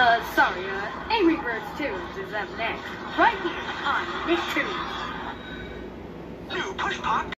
Sorry, Angry Birds 2 is up next, right here on Nicktoons. New push pop.